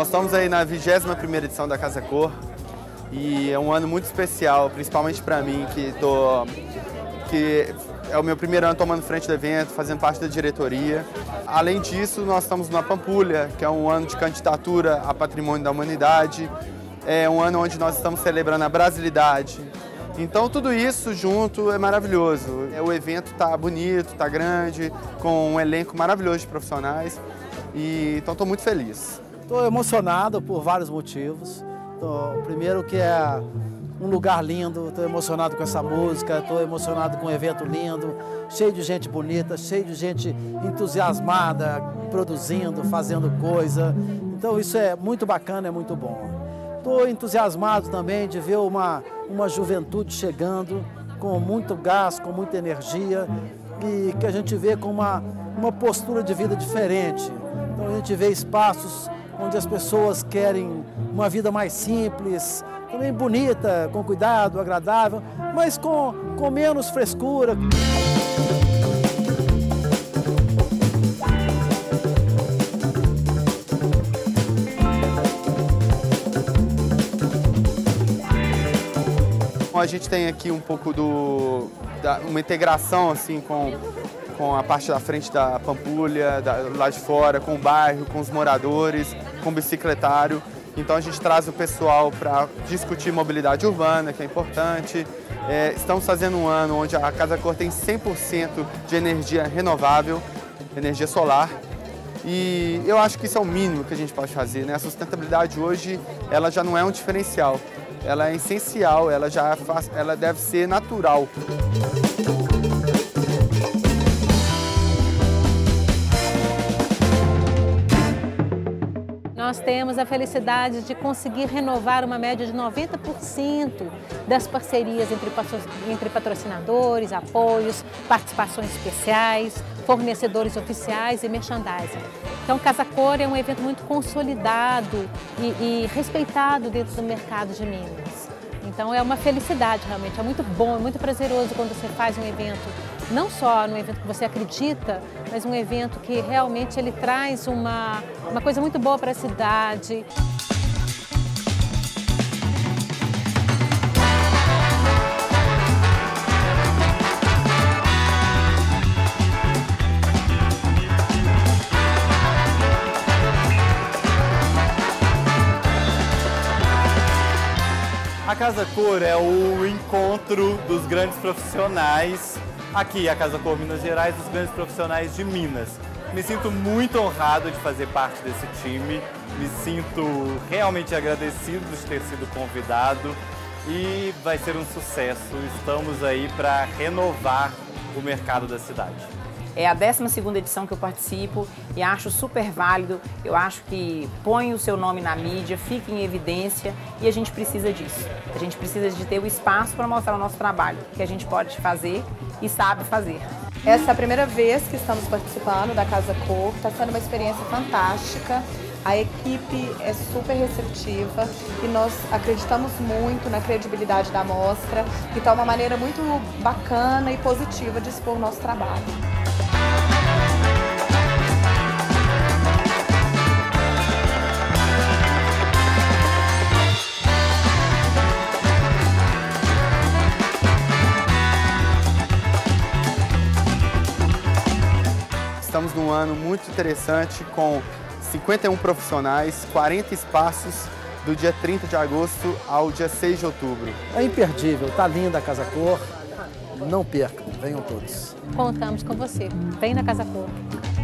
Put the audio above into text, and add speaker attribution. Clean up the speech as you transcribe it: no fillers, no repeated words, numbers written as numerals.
Speaker 1: Nós estamos aí na 21ª edição da Casa Cor e é um ano muito especial, principalmente para mim, que é o meu primeiro ano tomando frente do evento, fazendo parte da diretoria. Além disso, nós estamos na Pampulha, que é um ano de candidatura a Patrimônio da Humanidade. É um ano onde nós estamos celebrando a brasilidade. Então, tudo isso junto é maravilhoso. O evento está bonito, está grande, com um elenco maravilhoso de profissionais. Então, estou muito feliz.
Speaker 2: Estou emocionado por vários motivos. Primeiro que é um lugar lindo, estou emocionado com essa música, estou emocionado com um evento lindo, cheio de gente bonita, cheio de gente entusiasmada, produzindo, fazendo coisa. Então isso é muito bacana, é muito bom. Estou entusiasmado também de ver uma juventude chegando com muito gás, com muita energia e que a gente vê com uma postura de vida diferente. Então a gente vê espaços onde as pessoas querem uma vida mais simples, também bonita, com cuidado, agradável, mas com menos frescura.
Speaker 1: A gente tem aqui um pouco uma integração assim, com a parte da frente da Pampulha, lá de fora, com o bairro, com os moradores, com o bicicletário. Então a gente traz o pessoal para discutir mobilidade urbana, que é importante. Estamos fazendo um ano onde a Casa Cor tem 100% de energia renovável, energia solar. E eu acho que isso é o mínimo que a gente pode fazer, né? A sustentabilidade hoje ela já não é um diferencial, ela é essencial, ela deve ser natural.
Speaker 3: Nós temos a felicidade de conseguir renovar uma média de 90% das parcerias entre patrocinadores, apoios, participações especiais, fornecedores oficiais e merchandising. Então, Casa Cor é um evento muito consolidado e respeitado dentro do mercado de Minas. Então, é uma felicidade realmente, é muito bom, é muito prazeroso quando você faz um evento, não só no evento que você acredita, mas um evento que realmente ele traz uma coisa muito boa para a cidade.
Speaker 4: A Casa Cor é o encontro dos grandes profissionais, aqui a Casa Cor Minas Gerais, dos grandes profissionais de Minas. Me sinto muito honrado de fazer parte desse time, me sinto realmente agradecido de ter sido convidado e vai ser um sucesso. Estamos aí para renovar o mercado da cidade.
Speaker 5: É a 12ª edição que eu participo e acho super válido, eu acho que põe o seu nome na mídia, fica em evidência e a gente precisa disso. A gente precisa de ter o espaço para mostrar o nosso trabalho, que a gente pode fazer e sabe fazer.
Speaker 6: Essa é a primeira vez que estamos participando da Casa Cor, está sendo uma experiência fantástica. A equipe é super receptiva e nós acreditamos muito na credibilidade da mostra. Então é uma maneira muito bacana e positiva de expor o nosso trabalho.
Speaker 1: Estamos num ano muito interessante com 51 profissionais, 40 espaços do dia 30 de agosto ao dia 6 de outubro.
Speaker 2: É imperdível, tá linda a Casa Cor, não percam, venham todos.
Speaker 3: Contamos com você, vem na Casa Cor.